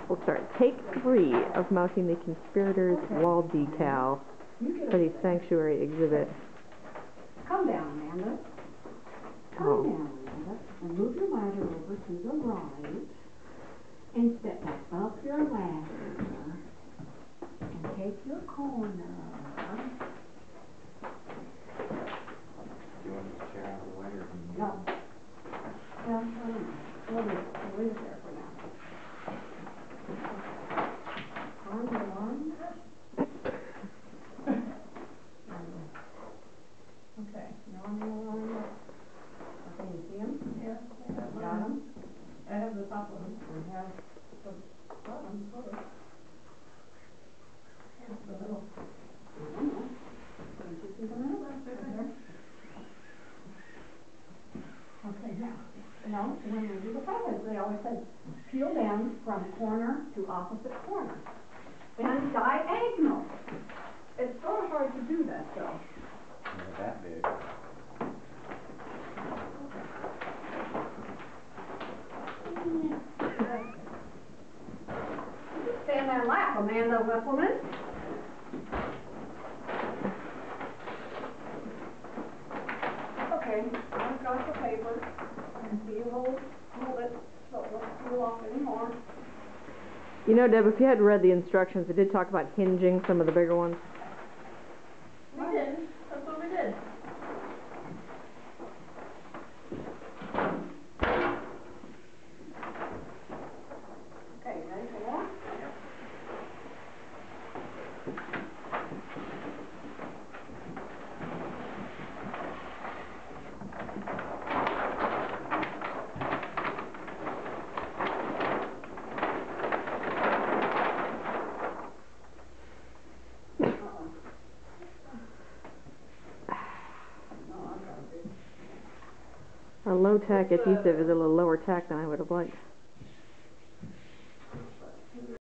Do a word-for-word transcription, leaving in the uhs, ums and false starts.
We'll start take three of mounting the conspirators wall decal for the sanctuary exhibit. Come down, Amanda. Come Oh. down, Amanda. And move your ladder over to the right. And step back up your ladder. And take your corner. Do you want this chair out of the way, or can you? No. Well, um, we'll leave, we'll leave it there for now. Arm to arm. Okay, no arm to arm. Okay, you see them? Yeah. Got them? I have the top one. I have the bottom, sort of. Here's the little. Don't you see the middle? That's right there. Okay, now, you know, when we do the fabric, they always say, peel down from corner to opposite corner. And diagonal. It's sort of hard to do that, though. Not that big. Stand there and laugh, Amanda Wesselmann. Okay, I've got the paper, and you will hold it so it won't peel off anymore. You know, Deb, if you had read the instructions, it did talk about hinging some of the bigger ones. We did. That's what we did. Okay, ready for more? Our low-tack adhesive is a little lower tack than I would have liked.